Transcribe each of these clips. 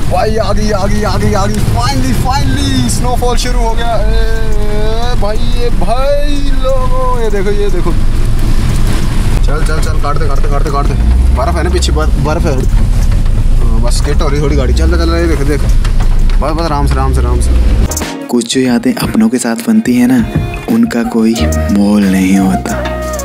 भाई आ गई finally snowfall शुरू हो गया। भाई लोगों ये देखो चल काट दे बर्फ है ना पीछे, बर्फ है। बस स्केट हो रही थोड़ी गाड़ी। चल ये देख बस आराम से। कुछ जो यादें अपनों के साथ बनती है ना, उनका कोई मोल नहीं होता।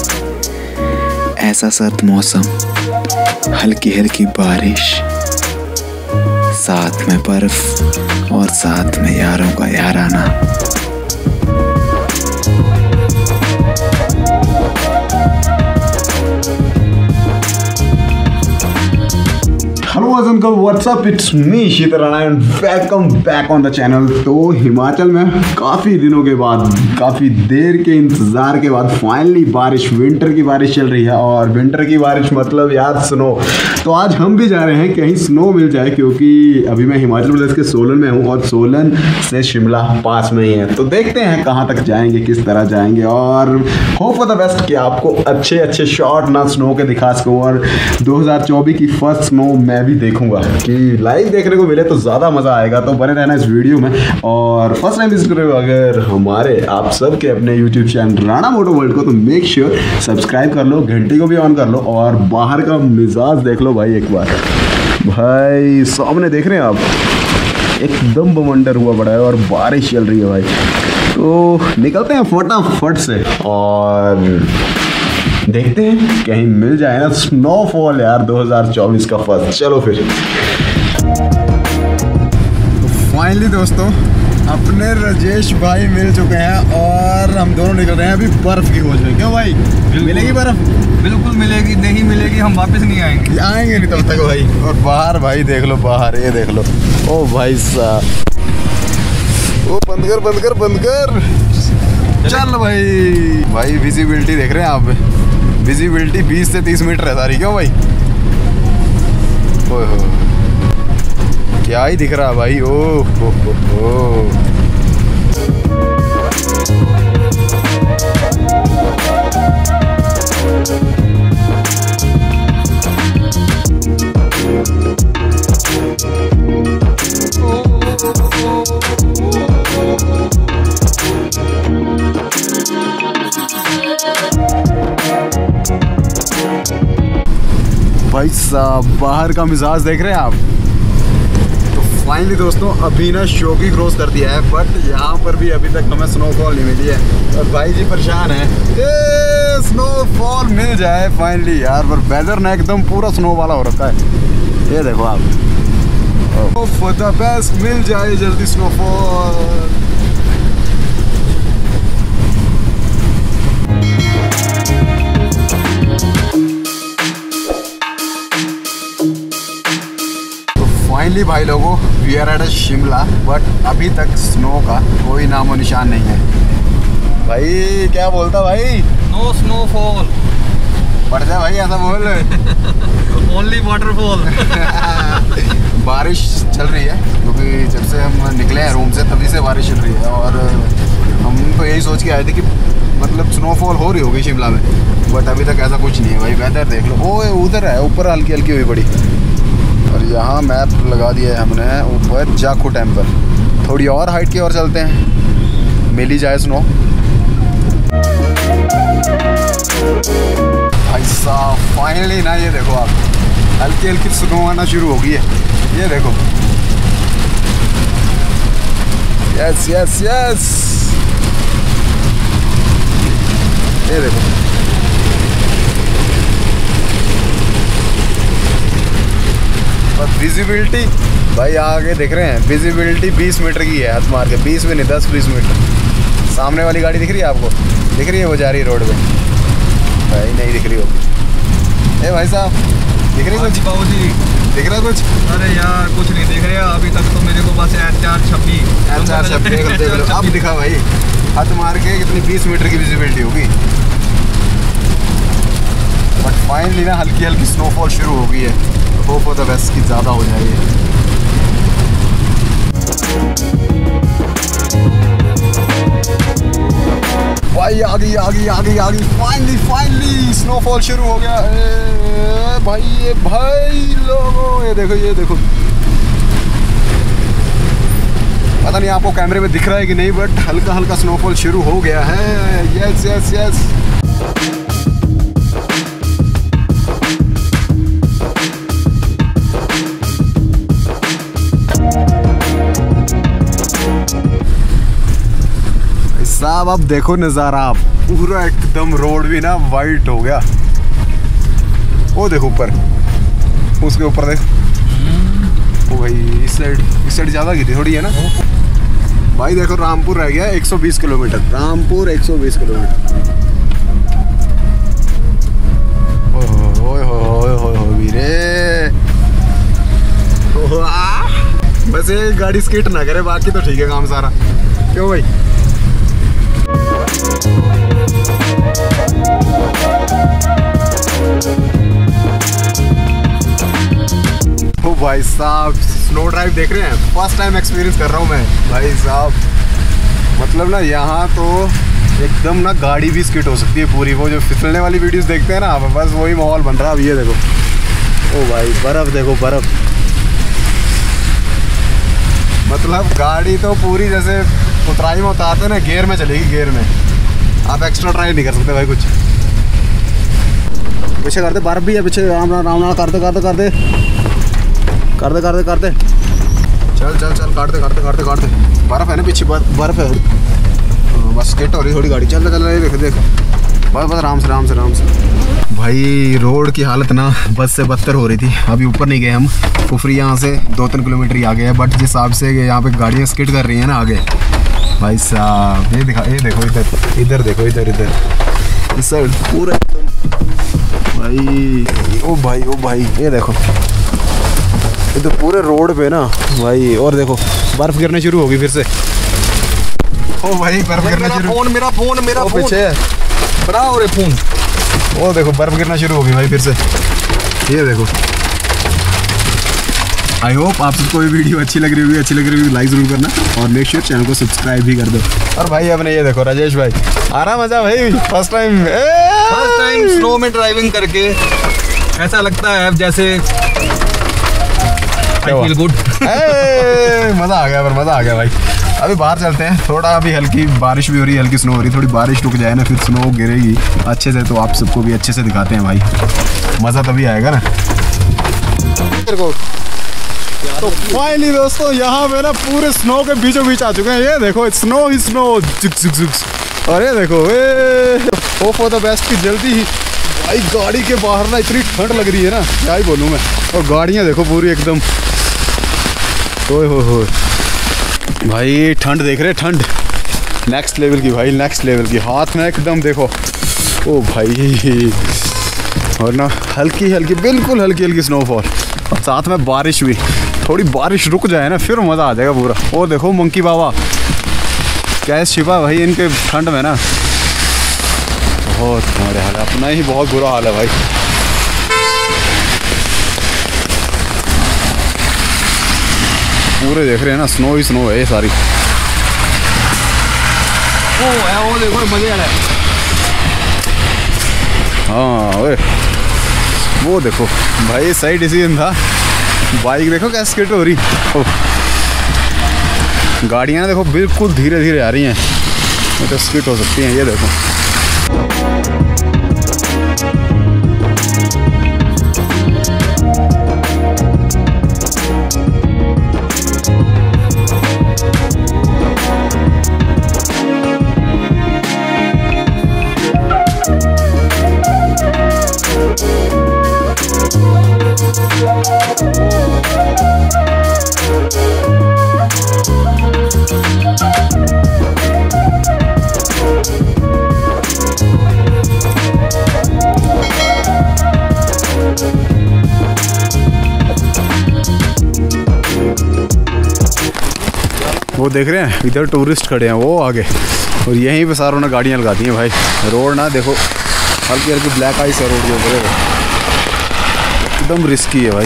ऐसा सर्द मौसम, हल्की बारिश, साथ में बर्फ और साथ में यारों का याराना। Hello uncle, what's up, it's me Sheetal Rana and welcome back on the channel. तो हिमाचल में काफ़ी दिनों के बाद, काफ़ी देर के इंतज़ार के बाद फाइनली बारिश, विंटर की बारिश चल रही है। और विंटर की बारिश मतलब यार स्नो। तो आज हम भी जा रहे हैं कहीं स्नो मिल जाए, क्योंकि अभी मैं हिमाचल प्रदेश के सोलन में हूँ और सोलन से शिमला पास में ही है। तो देखते हैं कहाँ तक जाएंगे, किस तरह जाएंगे, और होप फॉर द बेस्ट कि आपको अच्छे शॉट ना स्नो के दिखा सकूँ। और 2024 की फर्स्ट स्नो मैं भी देखूंगा कि लाइव देखने को मिले तो ज़्यादा मज़ा आएगा। तो बने रहना इस वीडियो में। और फर्स्ट टाइम विजिट करो अगर हमारे आप सब के अपने YouTube channel Rana moto world को, तो मेक श्योर सब्सक्राइब कर लो, घंटी को भी ऑन कर लो और बाहर का मिजाज देख लो भाई एक बार। भाई सामने देख रहे हैं आप, एकदम बवंडर हुआ पड़ा है और बारिश चल रही है भाई। तो निकलते हैं फटाफट से और देखते हैं कहीं मिल जाए ना स्नोफॉल यार 2024 का फर्स्ट। चलो फिर। तो फाइनली दोस्तों अपने राजेश भाई मिल चुके हैं और हम दोनों निकल रहे हैं अभी बर्फ की खोज में। क्यों भाई, मिलेगी बर्फ? बिल्कुल मिलेगी, नहीं मिलेगी हम वापस नहीं आएंगे नहीं तब तक भाई। और बाहर भाई देख लो, बाहर ये देख लो। ओ भाई साहब, ओ बंद कर चल भाई विजिबिलिटी देख रहे हैं आप, विजिबिलिटी 20 से 30 मीटर है सारी। क्यों भाई, ओह क्या ही दिख रहा भाई। ओ भाई साहब बाहर का मिजाज देख रहे हैं आप। तो फाइनली दोस्तों अभी ना शोकी क्रॉस कर दिया है, बट यहाँ पर भी अभी तक हमें स्नोफॉल नहीं मिली है और भाई जी परेशान है। स्नोफॉल मिल जाए फाइनली यार, पर वेदर ना एकदम पूरा स्नो वाला हो रखा है। ये देखो आप, फॉर द बेस्ट मिल जाए जल्दी स्नोफॉल। फाइनली भाई लोगों we are at Shimla, but अभी तक स्नो का कोई नामो निशान नहीं है। भाई क्या बोलता भाई, नो स्नोफॉल। बढ़ जाए भाई ऐसा बोल। Only waterfall. बारिश चल रही है क्योंकि जब से हम निकले हैं रूम से तभी से बारिश चल रही है। और हम तो यही सोच के आए थे कि मतलब स्नोफॉल हो रही होगी शिमला में, बट अभी तक ऐसा कुछ नहीं है भाई। वेदर देख लो, वो उधर है ऊपर हल्की हुई पड़ी। और यहाँ मैप लगा दिया है हमने ऊपर जाखू टेम्पल। थोड़ी और हाइट की ओर चलते हैं, मिल ही जाए स्नो। भाई साहब फाइनली ना ये देखो आप, हल्की स्नो आना शुरू हो गई है। ये देखो, यस ये देखो। विजिबिलिटी भाई आगे देख रहे हैं, विजिबिलिटी 20 मीटर की है, हाथ मार के 20 में नहीं 10-20 मीटर। सामने वाली गाड़ी दिख रही है आपको, दिख रही है वो जा रही है रोड पे? भाई नहीं दिख रही होगी। ए भाई साहब दिख रही कुछ? बाबू जी दिख रहा कुछ? अरे यार कुछ नहीं दिख रहा अभी तक तो मेरे को बस HR426 देख लो अब दिखा भाई। हाथ मार के कितनी 20 मीटर की विजिबिलिटी होगी। बट फाइनली ना हल्की स्नोफॉल शुरू हो गई है। होप फॉर द बेस्ट की ज़्यादा हो जाएगी। भाई आ गई फाइनली स्नोफॉल शुरू हो गया। भाई लोगों ये देखो पता नहीं आपको कैमरे में दिख रहा है कि नहीं, बट हल्का हल्का स्नोफॉल शुरू हो गया है। Yes yes yes. साहब अब देखो नज़ारा, पूरा एकदम रोड भी ना वाइट हो गया। वो देखो ऊपर, उसके ऊपर देख, ओ भाई इस साइड ज़्यादा गिरी थोड़ी है ना भाई। देखो रामपुर रह गया 120 किलोमीटर, रामपुर 120 किलोमीटर। ओह वीरे, बस ये गाड़ी स्किट ना करे, बाकी तो ठीक है काम सारा। क्यों भाई? ओ भाई साहब, स्नो ड्राइव देख रहे हैं, फर्स्ट टाइम एक्सपीरियंस कर रहा हूँ मैं भाई साहब। मतलब ना यहाँ तो एकदम ना गाड़ी भी स्किट हो सकती है पूरी। वो जो फिसलने वाली वीडियोस देखते हैं ना, बस वही माहौल बन रहा है अब। ये देखो, ओ भाई बर्फ देखो, बर्फ। मतलब गाड़ी तो पूरी जैसे उतराई में उतारते ना, गियर में चलेगी, गियर में। आप एक्स्ट्रा ट्राई नहीं कर सकते भाई कुछ। पीछे करते, बर्फ भी है पीछे। राम राम करते करते करते करते करते करते चल चल चल, काटते काटते काटते काटते। बर्फ है ना पीछे, बर्फ है। बस स्किट हो रही थोड़ी गाड़ी। चल चल देख देख, बस बस आराम से आराम से आराम से। भाई रोड की हालत ना बस से बदतर हो रही थी। अभी ऊपर नहीं गए हम, कुफरी यहाँ से 2-3 किलोमीटर ही आगे है। बट जिस हिसाब से यहाँ पे गाड़ियाँ स्किट कर रही हैं ना आगे, भाई साहब ये देखो इधर इधर देखो, इधर इस साइड पूरा भाई। ओ भाई ये देखो, ये तो पूरे रोड पे ना भाई। और देखो बर्फ गिरना शुरू होगी फिर से। ओ भाई बर्फ गिरना शुरू। मेरा फोन पीछे बड़ा हो रहा फोन। ओ देखो बर्फ गिरना शुरू होगी भाई फिर से। ये देखो, आई होप आप सबको ये वीडियो अच्छी लग रही होगी। लाइक जरूर करना और मेक श्योर चैनल को सब्सक्राइब भी कर दो। और भाई अपने ये देखो राजेश भाई, आ रहा मजा भाई। फर्स्ट टाइम स्नो में ड्राइविंग करके ऐसा लगता है जैसे I feel good। मजा आ गया, पर मजा आ गया भाई। अभी बाहर चलते हैं, थोड़ा अभी हल्की बारिश भी हो रही है, हल्की स्नो हो रही है। थोड़ी बारिश रुक जाए ना, फिर स्नो गिरेगी अच्छे से, तो आप सबको भी अच्छे से दिखाते हैं भाई। मज़ा तभी आएगा ना। तो फाइनली दोस्तों यहाँ पे ना पूरे स्नो के बीचों बीच आ चुके हैं। ये देखो स्नो ही स्नो, और ये देखो होप फॉर द बेस्ट की जल्दी ही भाई। गाड़ी के बाहर ना इतनी ठंड लग रही है ना, क्या ही बोलूँ मैं। और गाड़ियाँ देखो पूरी एकदम, ओए हो भाई। ठंड देख रहे, ठंड नेक्स्ट लेवल की भाई, नेक्स्ट लेवल की। हाथ में एकदम देखो, ओ भाई। और ना हल्की हल्की, बिल्कुल हल्की हल्की स्नोफॉल, और साथ में बारिश भी। थोड़ी बारिश रुक जाए ना, फिर मज़ा आ जाएगा पूरा। और देखो मंकी बाबा क्या छिपा भाई इनके ठंड में ना। बहुत हमारे हाल, अपना ही बहुत बुरा हाल है भाई। पूरे देख रहे हैं ना, स्नो ही स्नो है ये सारी। वो देखो मजे आ रहा है। हाँ ओए, वो देखो भाई सही डिसीजन था। बाइक देखो कैसे स्किट हो रही। गाड़ियाँ देखो बिल्कुल धीरे धीरे आ रही हैं, तो स्किट हो सकती हैं। ये देखो वो देख रहे हैं इधर टूरिस्ट खड़े हैं वो आगे, और यहीं पे सारों ने गाड़ियाँ लगा दी हैं भाई। रोड ना देखो हल्की हल्की ब्लैक आइस है रोड के ऊपर, एकदम रिस्की है भाई।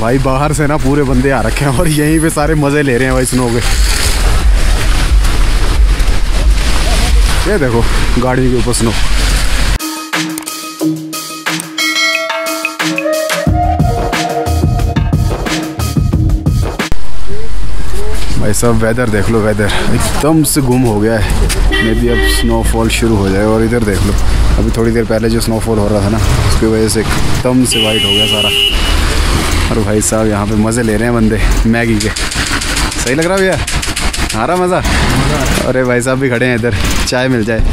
भाई बाहर से ना पूरे बंदे आ रखे हैं और यहीं पे सारे मज़े ले रहे हैं भाई स्नो के। ये देखो गाड़ी के ऊपर स्नो। भाई सब वेदर देख लो, वेदर एकदम से गुम हो गया है। मे बी अब स्नोफॉल शुरू हो जाए। और इधर देख लो, अभी थोड़ी देर पहले जो स्नोफॉल हो रहा था ना, उसकी वजह से एकदम से वाइट हो गया सारा। और भाई साहब यहाँ पे मज़े ले रहे हैं बंदे मैगी के। सही लग रहा भैया? आ रहा मज़ा? अरे भाई साहब भी खड़े हैं इधर, चाय मिल जाए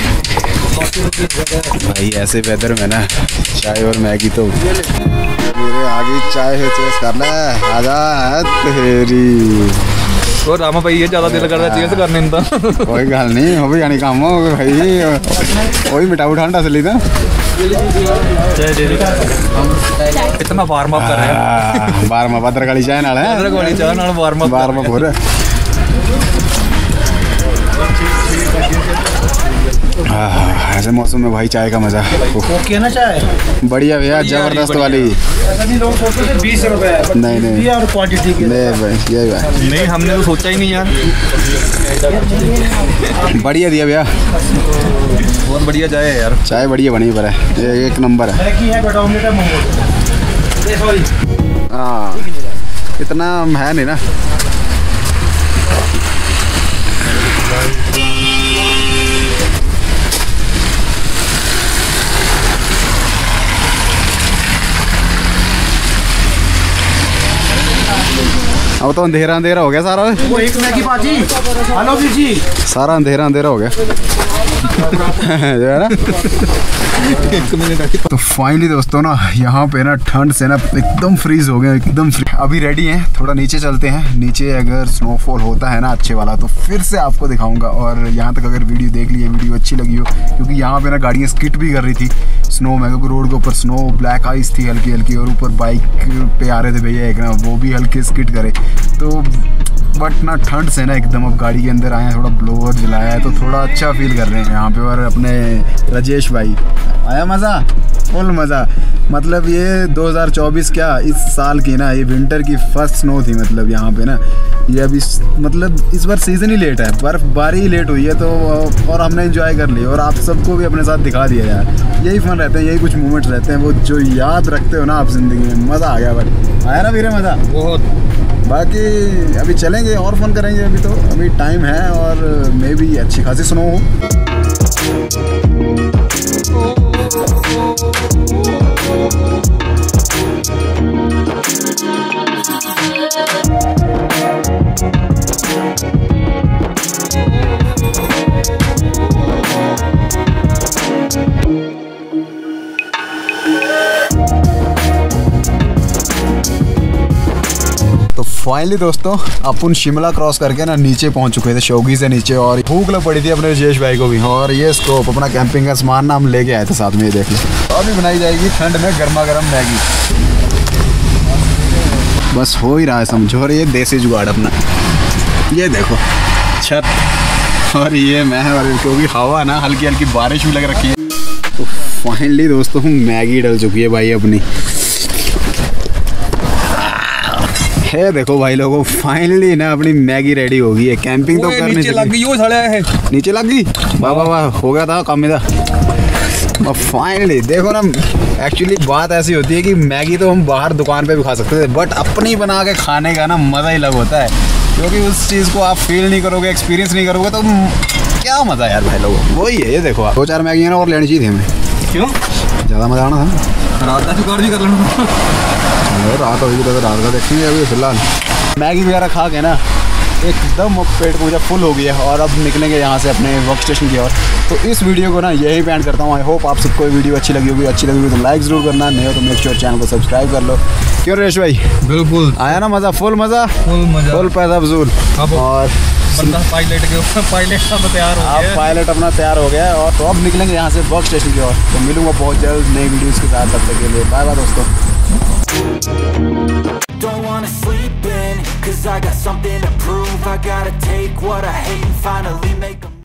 भाई। ऐसे वेदर में ना चाय और मैगी तो मेरे आगे चाय है, चेस करना है। आजा तेरी और रामा भाई ये ज़्यादा दिल करता है चेस करने का। कोई गल नहीं, हो भी जानी काम हो भाई। वही मिठा उठाना असली था। इतना वार्म अप कर रहे हैं। वार्म अप अदरक वाली चाय नाल है। अदरक वाली चाय नाल वार्म अप हो रहा है। ऐसे मौसम में भाई चाय का मजा। ओके ना चाय बढ़िया भैया, जबरदस्त वाली। लोग सोचते थे 20 रुपए। नहीं और क्वांटिटी के भाई, यही भाई। नहीं, हमने तो सोचा ही नहीं यार। बढ़िया दिया भैया, बहुत बढ़िया चाय है यार। चाय बढ़िया बनी पर है, एक नंबर है। हाँ इतना है नहीं ना। अब तो अंधेरा अंधेरा हो गया सारा। वो एक मैगी बाजी। हेलो जी, सारा अंधेरा अंधेरा हो गया जो है ना। तो फाइनली दोस्तों ना, यहाँ पे ना ठंड से ना एकदम फ्रीज हो गए, एकदम अभी रेडी हैं। थोड़ा नीचे चलते हैं, नीचे अगर स्नोफॉल होता है ना अच्छे वाला तो फिर से आपको दिखाऊंगा। और यहाँ तक अगर वीडियो देख ली, वीडियो अच्छी लगी हो, क्योंकि यहाँ पे ना गाड़ियाँ स्किट भी कर रही थी स्नो में, क्योंकि रोड के ऊपर स्नो ब्लैक आइस थी हल्की हल्की, और ऊपर बाइक पे आ रहे थे भैया एक ना, वो भी हल्के स्किट करे। तो बट ना ठंड से ना एकदम अब गाड़ी के अंदर आए हैं, थोड़ा ब्लोअर जलाया है तो थोड़ा अच्छा फील कर रहे हैं यहाँ पे। और अपने राजेश भाई आया मज़ा, फुल मज़ा। मतलब ये 2024 क्या इस साल की ना, ये विंटर की फर्स्ट स्नो थी मतलब यहाँ पे ना। ये अभी मतलब इस बार सीज़न ही लेट है, बर्फबारी ही लेट हुई है तो, और हमने एंजॉय कर ली और आप सबको भी अपने साथ दिखा दिया यार। यही फन रहते हैं, यही कुछ मोमेंट्स रहते हैं वो जो याद रखते हो ना आप ज़िंदगी में। मज़ा आ गया भाई, आया ना वीरे मज़ा बहुत। बाकी अभी चलेंगे और फन करेंगे। अभी तो अभी टाइम है और मे भी अच्छी खासी स्नो हो। फाइनली दोस्तों अपन शिमला क्रॉस करके ना नीचे पहुंच चुके थे, शौकी से नीचे। और भूख लग पड़ी थी अपने राजेश भाई को भी। और ये स्कोप अपना कैंपिंग का सामान ना हम लेके आए थे साथ में, ये देख लो। अभी बनाई जाएगी ठंड में गर्मा गर्म मैगी। बस हो ही रहा है समझो। और ये देसी जुगाड़ अपना, ये देखो छत, और ये मैं, और क्योंकि हवा ना हल्की हल्की बारिश भी लग रखी है। तो फाइनली दोस्तों मैगी डल चुकी है भाई अपनी। है देखो भाई लोगों, फाइनली ना अपनी मैगी रेडी हो गई है। कैंपिंग तो करनी नीचे लग गई, वो साला है नीचे लग गई। वाह वाह वाह, हो गया था काम में। फाइनली देखो ना, एक्चुअली बात ऐसी होती है कि मैगी तो हम बाहर दुकान पे भी खा सकते थे, बट अपनी बना के खाने का ना मज़ा ही अलग होता है। क्योंकि उस चीज़ को आप फील नहीं करोगे, एक्सपीरियंस नहीं करोगे तो क्या मज़ा यार भाई लोगों। वही है, ये देखो आप 2-4 मैगी ना और लेनी चाहिए थी हमें। क्यों? ज़्यादा मज़ा आना था। रात का जुगाड़ भी कर लेना। रात होगी तो रात का देखेंगे। अभी फिलहाल मैगी वगैरह खा के ना एकदम पेट पूजा फुल हो गई है और अब निकलेंगे यहाँ से अपने वर्क स्टेशन की ओर। तो इस वीडियो को ना यही एंड करता हूँ। आई होप आप सबको वीडियो अच्छी लगी होगी तो लाइक ज़रूर करना, नहीं हो तो मेक श्योर चैनल को सब्सक्राइब कर लो। क्यों रेश भाई? बिल्कुल आया ना मज़ा, फुल मज़ा, फुल पैसा वसूल। और बंदा पायलट के ऊपर, पायलट सब तैयार हो गया, आप पायलट अपना तैयार हो गया है। और तो अब निकलेंगे यहाँ से वर्क स्टेशन की ओर। तो मिलूंगा बहुत जल्द नई वीडियोज़ के साथ, तब तक के लिए बाय बाय दोस्तों। Don't wanna sleep in, 'cause I got something to prove. I gotta take what I hate and finally make